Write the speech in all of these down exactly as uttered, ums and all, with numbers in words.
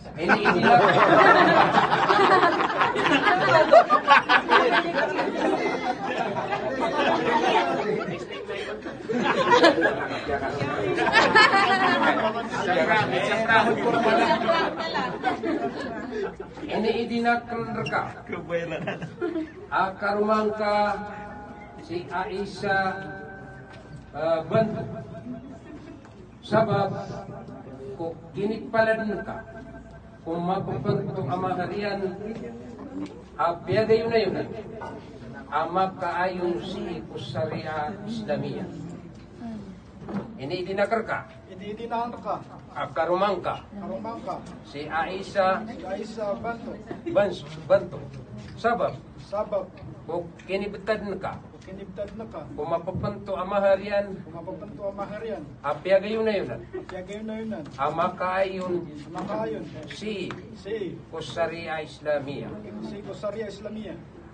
Ini inilah ini idinakan reka akar mangka si Aisyah uh, bantu sabab kung ginigpalan ka kung mapapanto ama harian abiyagay yun na yun ama kaayon si Kusaria Islamia ini dinakar ka Ini dinaan ka. akarumang ka Karumang ka. si Aisyah Guys, sa banto. bantu bantu sabab Sabab. kung kinibutad ka Kinibtad na ka. kung mapapanto ama harian Kung mapapanto ang maharian. abiyagay yun na yun Kaya gayon na yun. ama kaayon Makayon. si Si. Kusaria Islamia Si Kusaria Islamia.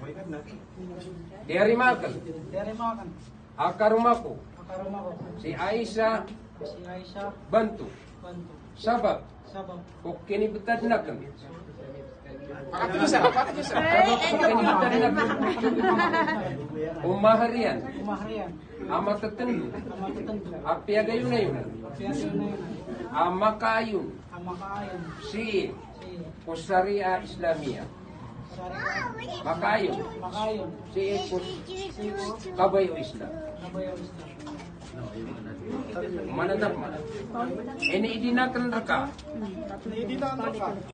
Dari makal Dari makan. akarumako Makaruma ko. si Aisyah Si Aisyah. bantu Banto. sabab Sabab. kung kinibutad na ka Pakatisa, pakatisa. sabab kung kinibutad na ka umaharian Umaharian. ama tatendu Ang matutanto. apiyagayon na yun Kaya gayon na yun. ama kaayon Ang makaayon. si Si. Kusaria Islamia Sari. makayon Makayon. si Kus Kabayo Islam Nabayaw Islam. mananap man ini idinakan reka Ini dinaan ka.